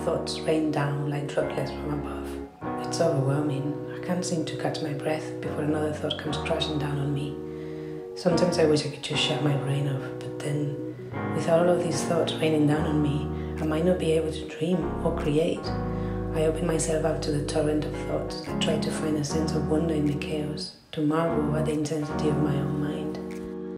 thoughts rain down like droplets from above. It's overwhelming. I can't seem to catch my breath before another thought comes crashing down on me. Sometimes I wish I could just shut my brain off, but then, with all of these thoughts raining down on me, I might not be able to dream or create. I open myself up to the torrent of thoughts. I try to find a sense of wonder in the chaos, to marvel at the intensity of my own mind.